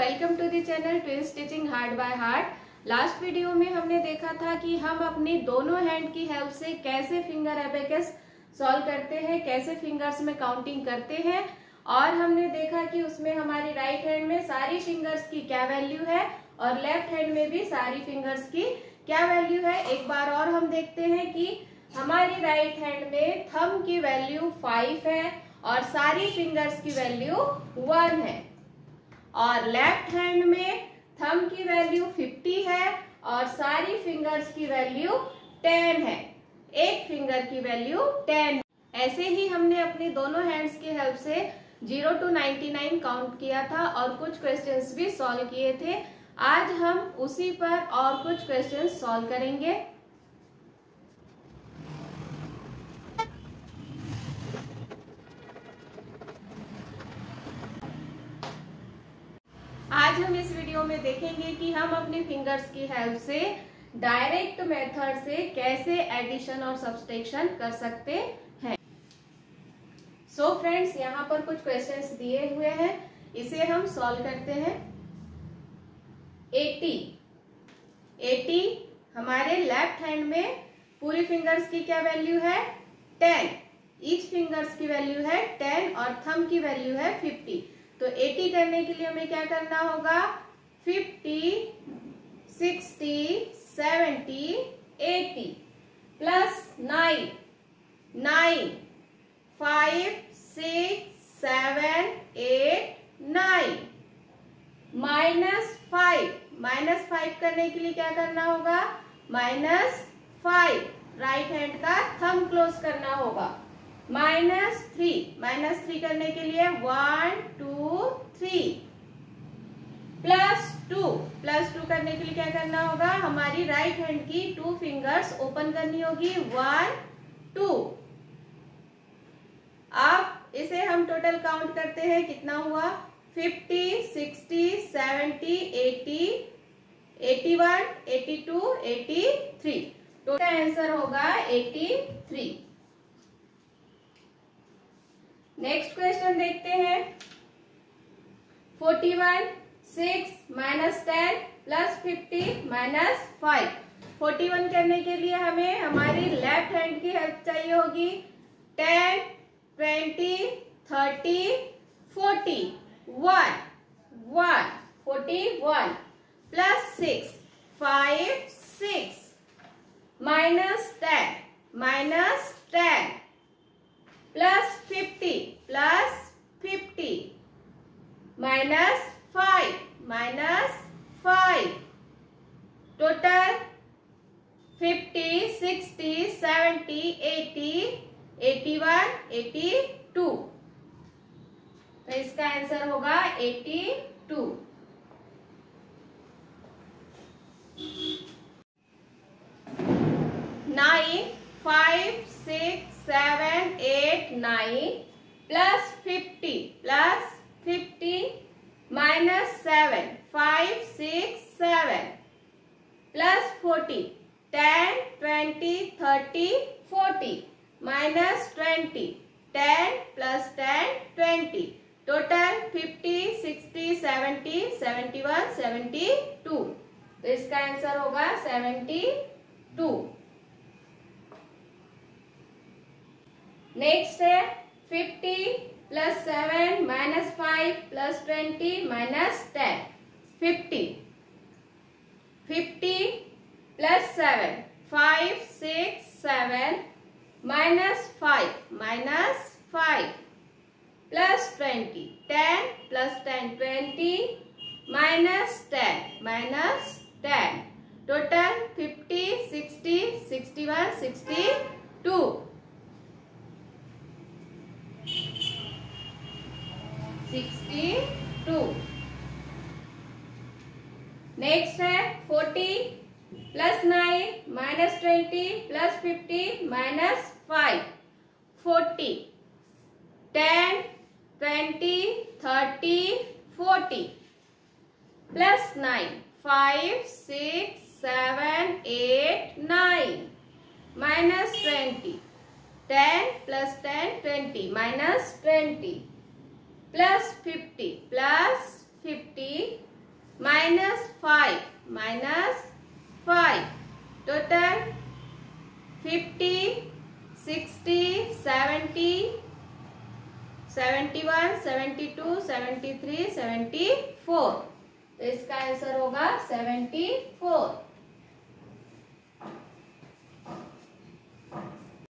Welcome to the channel twins stitching heart by heart. Last video में हमने देखा था कि हम अपनी दोनों हैंड की हेल्प से कैसे फिंगर एबेकस सॉल्व करते हैं, कैसे फिंगर्स में काउंटिंग करते हैं। और हमने देखा कि उसमें हमारी राइट हैंड में सारी फिंगर्स की क्या वैल्यू है और लेफ्ट हैंड में भी सारी फिंगर्स की क्या वैल्यू है। एक बार और हम देखते हैं कि हमारी राइट हैंड में थंब की वैल्यू 5 है और सारी फिंगर्स की वैल्यू 1 है, और लेफ्ट हैंड में थंब की वैल्यू 50 है और सारी फिंगर्स की वैल्यू 10 है। एक फिंगर की वैल्यू 10 है। ऐसे ही हमने अपनी दोनों हैंड्स की हेल्प से 0 to 99 काउंट किया था और कुछ क्वेश्चंस भी सॉल्व किए थे। आज हम उसी पर और कुछ क्वेश्चंस सॉल्व करेंगे। आज हम इस वीडियो में देखेंगे कि हम अपनी फिंगर्स की हेल्प से डायरेक्ट मेथड से कैसे एडिशन और सब्सट्रैक्शन कर सकते हैं। सो फ्रेंड्स, यहाँ पर कुछ क्वेश्चंस दिए हुए हैं, इसे हम सॉल्व करते हैं। 80 हमारे लेफ्ट हैंड में पूरी फिंगर्स की क्या वैल्यू है 10। ईच फिंगर्स की वैल्यू है 10 और थंब की वैल्यू है 50। तो 80 करने के लिए हमें क्या करना होगा 50, 60, 70, 80 प्लस 9, 5, 6, 7, 8, 9 -5 करने के लिए क्या करना होगा -5। राइट हैंड का थंब क्लोज करना होगा। -3 करने के लिए 1, 2, 3 +2 करने के लिए क्या करना होगा हमारी राइट हैंड की 2 फिंगर्स ओपन करनी होगी 1, 2। अब इसे हम टोटल काउंट करते हैं, कितना हुआ 50, 60, 70, 80, 81, 82, 83। टोटल आंसर होगा 83। नेक्स्ट क्वेश्चन देखते हैं। 41, 6 -10 + 50 -5। 41 करने के लिए हमें हमारी लेफ्ट हैंड की हेल्प चाहिए होगी। 10, 20, 30, 40, 1, 41 +6, 5, 6 -10 +50 -5 टोटल 50, 60, 70, 80, 81, 82। तो इसका आंसर होगा 82। Nine 5, 6, 7, 8, 9 +50 -7 5, 6, 7 +40 10, 20, 30, 40 -20 10 + 10 20 total 50, 60, 70, 71, 72। तो इसका आंसर होगा 72। नेक्स्ट है 50 + 7 -5 + 20 -10। 50 + 7 5, 6, 7 -5 -5 +20 10 + 10 20 -10 टोटल 50, 60, 61, 62। नेक्स्ट है 40 + 9 -20 + 50 -5 40 10, 20, 30, 40 +9 5, 6, 7, 8, 9 -20 10 + 10 20 -20 +50 +50 -5 टोटल 50, 60, 70, 71, 72, 73, 74। तो इसका आंसर होगा 74।